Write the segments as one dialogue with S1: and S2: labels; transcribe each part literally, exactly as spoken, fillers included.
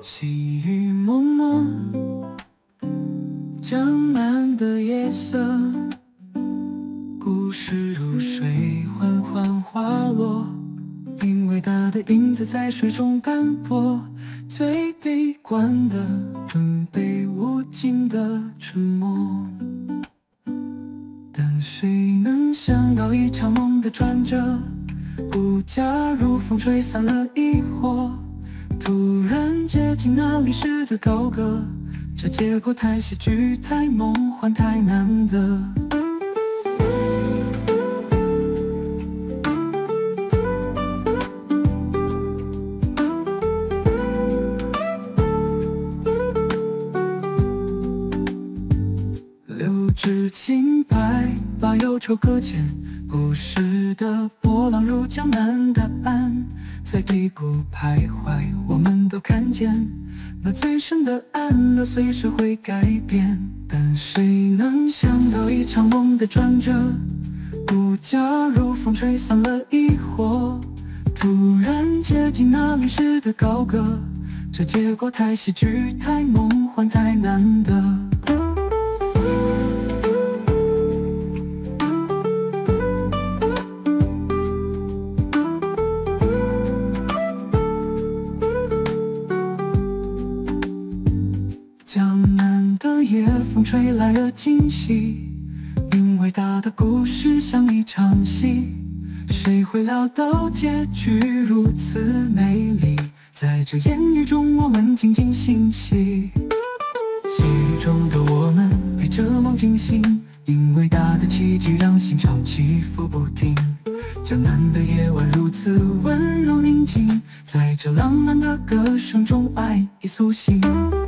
S1: 细雨蒙蒙，江南的夜色，故事如水缓缓滑落，因为它的影子在水中斑驳。最悲观的准备无尽的沉默，但谁能想到一场梦的转折，不假如风吹散了疑惑，突然接近那历史的高阁，这结果太戏剧太梦幻太难得。六指清白，把忧愁搁浅，故事的波浪如江南的岸，在低谷徘徊，我们都看见那最深的安乐随时会改变。但谁能想到一场梦的转折，不假如风吹散了疑惑，突然接近那历史的高阁，这结果太戏剧太梦幻太难得。江南的夜风吹来了惊喜，因为他的故事像一场戏，谁会料到结局如此美丽？在这烟雨中我们静静欣喜，戏剧中的我们被这梦惊醒，因为他的奇迹让心潮起伏不停。江南的夜晚如此温柔宁静，在这浪漫的歌声中爱已苏醒。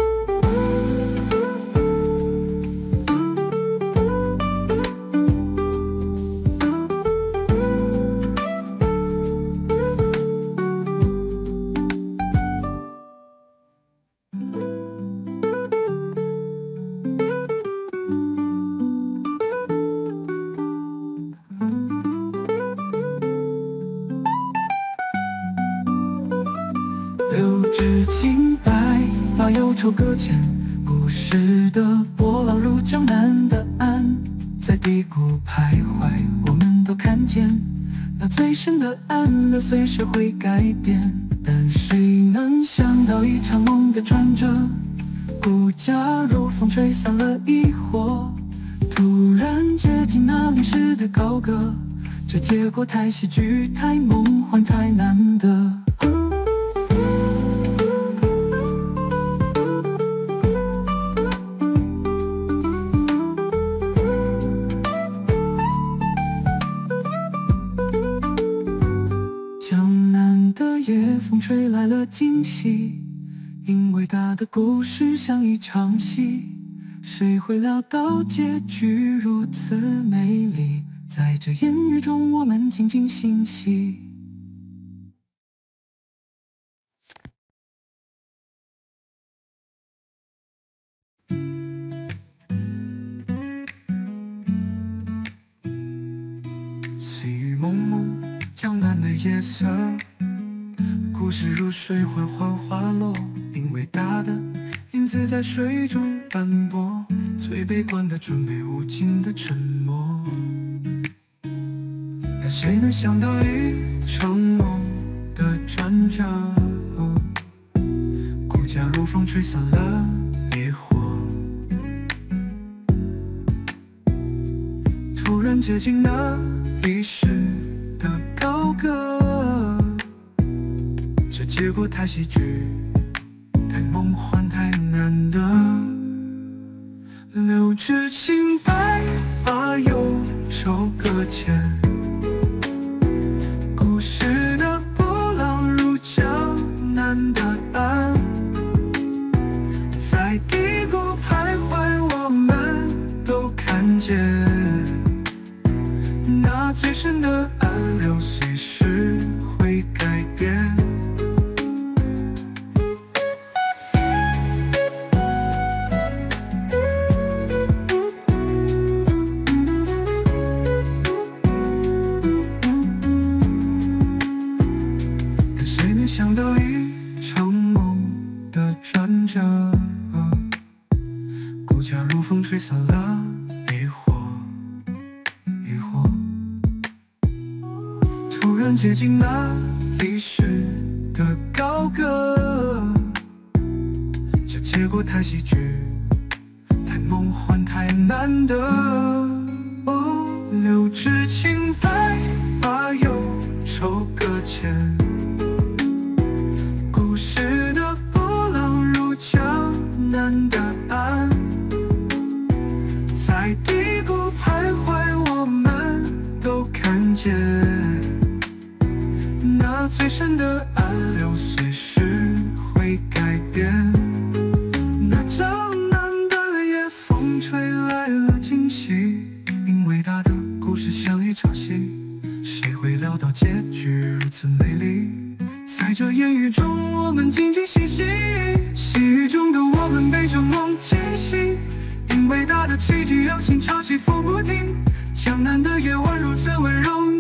S1: 六指清白，把忧愁搁浅，故事的波浪如江南的岸，在低谷徘徊，我们都看见那最深的安乐随时会改变。但谁能想到一场梦的转折，不假如风吹散了疑惑，突然接近那历史的高阁，这结果太戏剧太梦幻太难得。江南的夜风吹来了惊喜，因为他的故事像一场戏，谁会料到结局如此美丽？在这烟雨中我们静静欣喜。细雨蒙蒙，江南的夜色，故事如水缓缓滑落，因为大的影子在水中斑驳，最悲观的准备无尽的沉默。但谁能想到一场梦的转折，骨架如风吹散了烈火，突然接近那历史的高阁，这结果太戏剧太梦幻太难得。六指清白，把忧愁搁浅，故事的波浪如江南的岸，在低谷徘徊，我们都看见那最深的暗流随时会改变。但谁能想到一场梦的转吹散了疑惑，疑惑。突然接近那历史的高歌，这结果太戏剧，太梦幻，太难得。哦，留至清白，把忧愁搁浅。故事的波浪如江南的岸，在低谷徘徊，我们都看见那最深的暗流随时会改变。那张难的夜，风吹来了惊喜，因伟大的故事像一场戏，谁会料到结局如此美丽？在这烟雨中，我们静静嬉戏，细雨中的我们背着梦前行。因伟大的奇迹，让心潮起伏不停。江南的夜晚如此温柔。